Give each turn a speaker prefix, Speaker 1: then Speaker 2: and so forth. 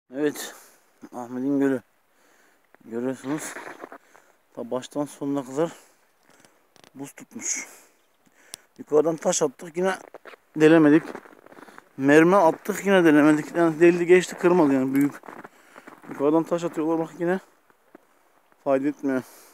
Speaker 1: Evet, Ahmet'in gölü. Görüyorsunuz. Ta baştan sonuna kadar buz tutmuş. Yukarıdan taş attık, yine delemedik. Mermi attık, yine delemedik. Yani deldi geçti, kırmadı yani, büyük. Yukarıdan taş atıyorlar, bak yine fayda etmiyor.